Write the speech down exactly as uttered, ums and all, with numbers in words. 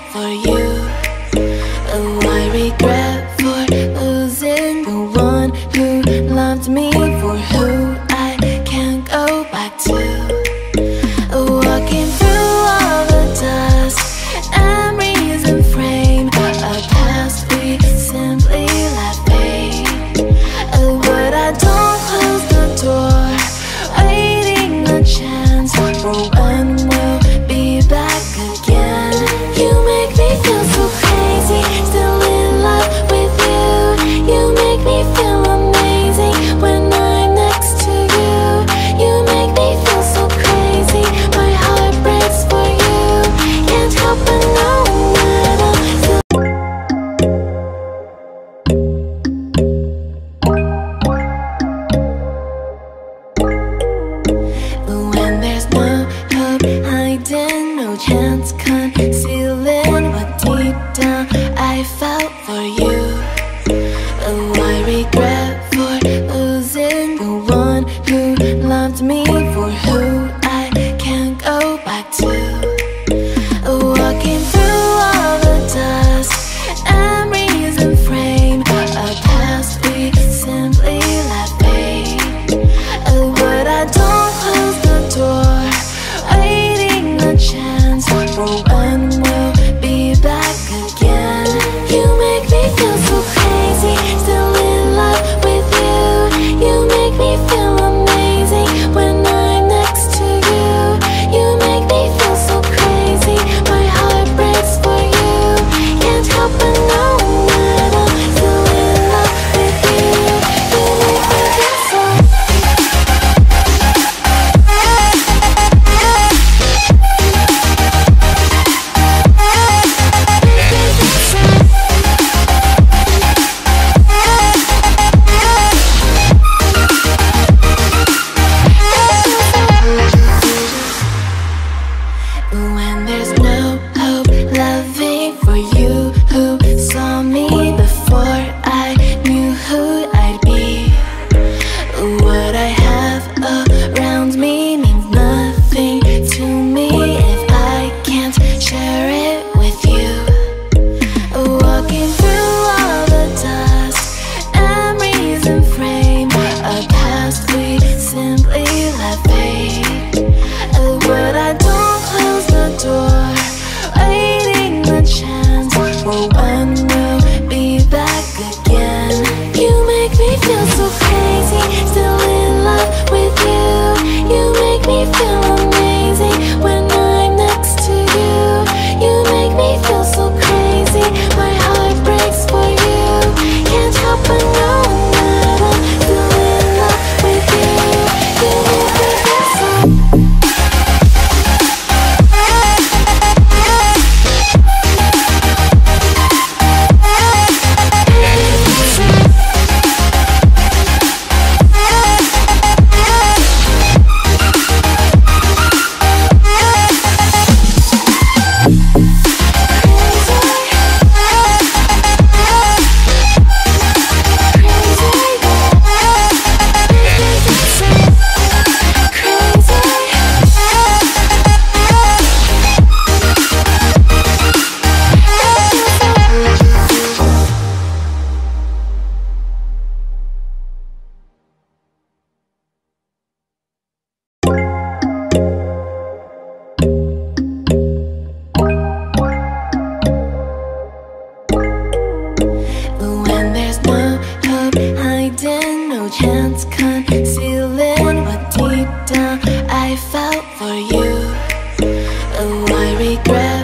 for you. Oh, I regret for losing the one who loved me, for who I can't go back to. Walking through all the dust, memories and frame, a past we simply let fade. Oh, but I don't close the door, waiting a chance for when we'll be back again. You make me feel so crazy, still in love with you. You make me feel amazing when I'm next to you. You make me feel so crazy, my heart breaks for you. Can't help but knowing that I'm still. When there's no hope hiding, no chance concealing what deep down I felt for you. Oh, I regret for losing the one who loved me, for who I can't go back to. Walking through all the dust, memories and frame, a past we simply let fade. Oh, but I don't close the door, waiting a chance for when we'll be back again. You make me feel so crazy, still in love with you. You make me feel amazing when I'm next to you. You make me feel so crazy, my heart breaks for you. Can't help but knowing that I'm still in love with you. You make me feel so. When there's no hope loving for you, who saw me before I knew who I'd be. What I have around me means nothing to me if I can't share it with you. Walking through all the dust, memories and frame, a past we simply let fade. Oh, but I don't close the door, waiting a chance for when we'll be back again. You make me feel so crazy, still in love with you. You make me feel amazing when I'm next to you. You make me feel so crazy, my heart breaks for you. Can't help but knowing that I'm still in love with you. You make me feel so. When there's no hope hiding, no chance concealing what deep down I felt for you. Oh, I regret